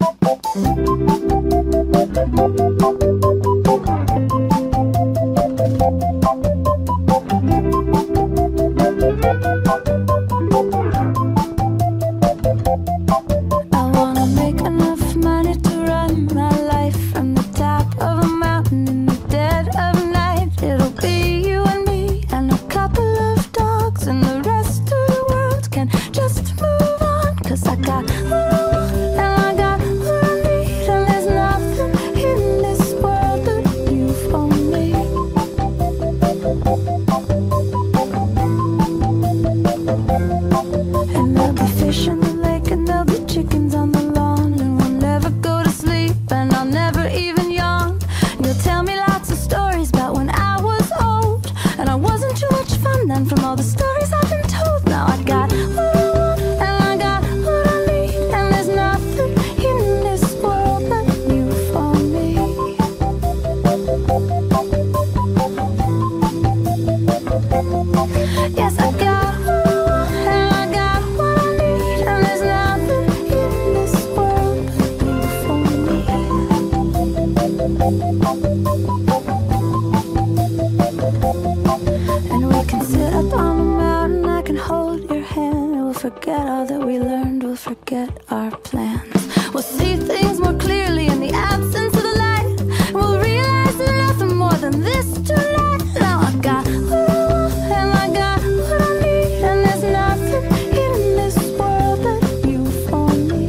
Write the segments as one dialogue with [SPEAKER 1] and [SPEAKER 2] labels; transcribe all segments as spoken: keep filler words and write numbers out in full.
[SPEAKER 1] Forget all that we learned, we'll forget our plans. We'll see things more clearly in the absence of the light. We'll realize there's nothing more than this tonight. Now I got what I want and I got what I need, and there's nothing in this world but you for me.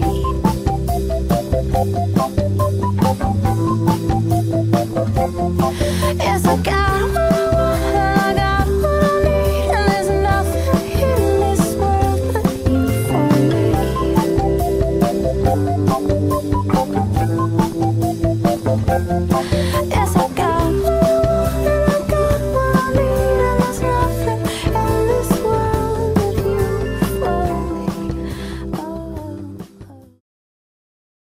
[SPEAKER 1] Yes, I got what I want and I got what I need, and there's nothing in this world but you for me.